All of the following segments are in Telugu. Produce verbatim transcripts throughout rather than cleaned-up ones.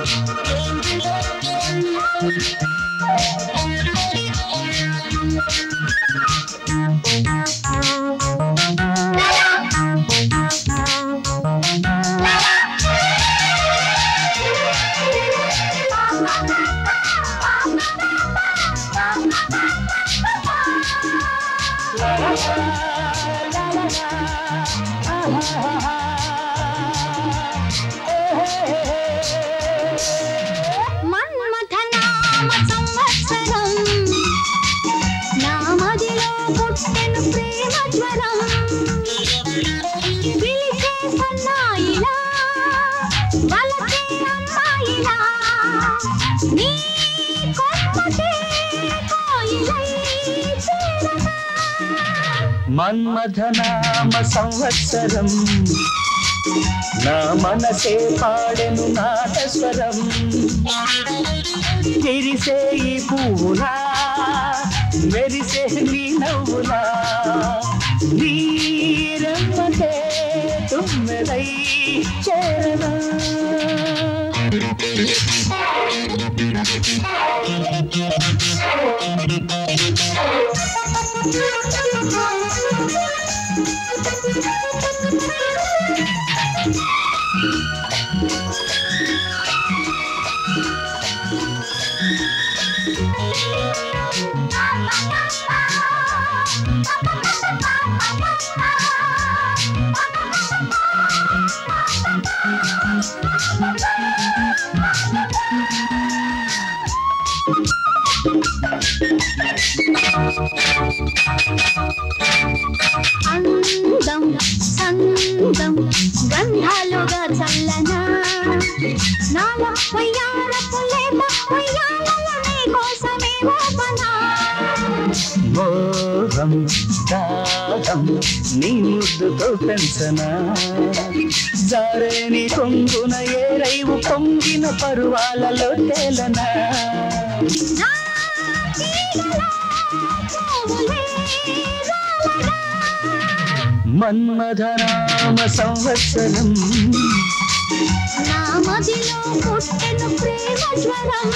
మన్మథనామ సంవత్సరం నామదిలో పుట్టెను ప్రేమ జ్వరం పిలిచే సన్నాయిలా వలసే అమ్మాయిలా నీ కొమ్మటే కోయిలై చేరనా మన్మథనామ సంవత్సరం నా మనసే పాడెను నాదస్వరం తెరిసే ఈ పువ్వులా మెరిసే నీ నవ్వులా నీరమ్మటే తుమ్మెదై చేరనా అందం సందం గంధాలుగా చల్లనా నాలో వయ్యారపు లేత వయ్యాలనే కోసమే ఓపనా మోహం దాహం నీ ముద్దుతో పెంచనా జారేని కొంగున ఏరైవు పొంగిన పరువాలలో తేలనా మన్మథనామ సంవత్సరం నామదిలో పుట్టెను ప్రేమ జ్వరం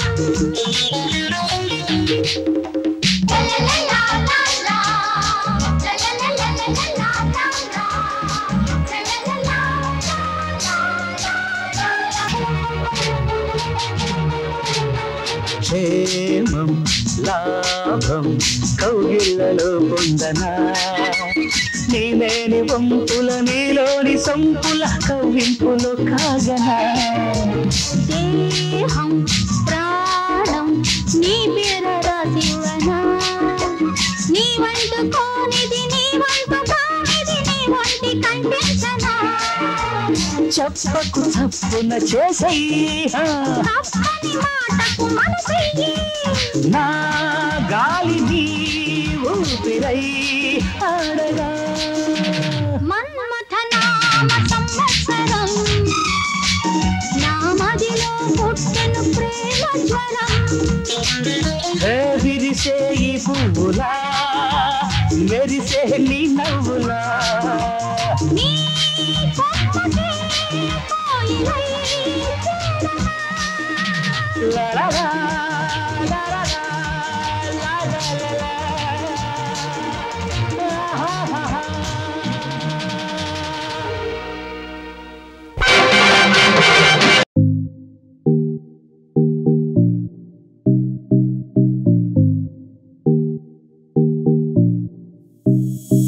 క్షేమం లాభం కౌగిళ్ళలో పొందనా నీలేని వంపుల నీలోని సంపుల కవ్వింపులు కాగనా దేహం ప్రాణం నీ పేర రాసివనా నీ వంట కోనిది నీ వంట కానిది నీ వంటి కంటించనా చెప్పకు తప్పున చేసయ్యి తప్పని మాటకు మనసయ్యి నా గాలి నీ ఊపిరై ఆడగా మన్మథనామ సంవత్సరం నామదిలో పుట్టెను ప్రేమ జ్వరం విరిసే ఈ పువ్వులా మెరిసే నీ నవ్వులా నీ కొమ్మటే కోయిలై చేరనా